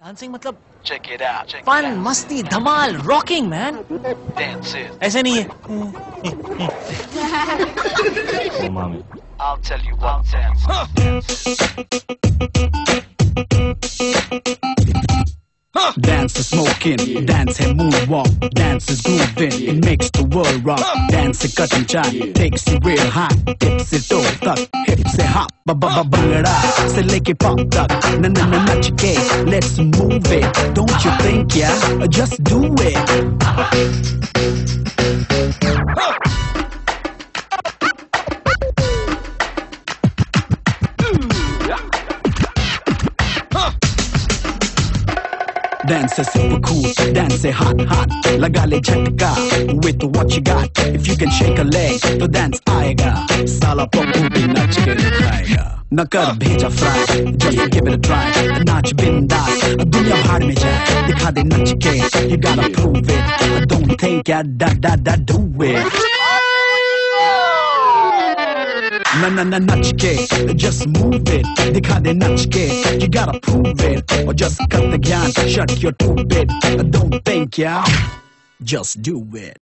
Dancing मतलब Check it out. Fun, मस्ती, धमाल, rocking man. Dances. ऐसे नहीं है। I'll tell you what dance. Dance is smoking, dance and moonwalk, dance is grooving, it makes the world rock. Dance is cutting chai, takes you real high, tips it all tuck, hips it hop, ba ba ba bangada, se leke pop tuck, na na na na chike, let's move it. Don't you think, yeah? Just do it. Dance is super cool, dance is hot, hot. Laga le jhatka with what you got. If you can shake a leg, to dance aayega. Sala poppu bhi nach ke dikhayega. Na kar bheja fry, just give it a try. Naach bindas, duniya bhar mein jaye. Dikha de nach ke, you gotta prove it. Don't think ya da do it. Na na na nach ke, just move it. Dikha de nach ke, you gotta prove it. Or just cut the gyan, shut your two bit. Don't think, yeah, just do it.